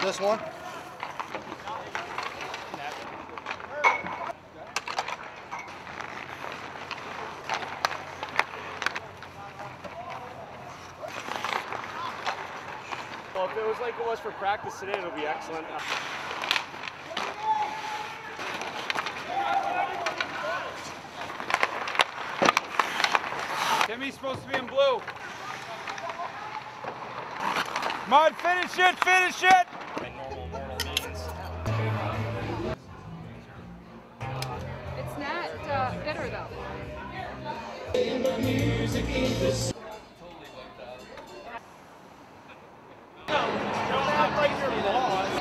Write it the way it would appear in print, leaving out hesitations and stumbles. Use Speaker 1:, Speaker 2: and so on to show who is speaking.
Speaker 1: This one?
Speaker 2: Well, if it was like it was for practice today, it'll be excellent.
Speaker 3: Timmy's supposed to be in blue. Mud, finish it, finish it!
Speaker 2: Normal means.
Speaker 4: It's not bitter though.
Speaker 2: Don't act like you're lost.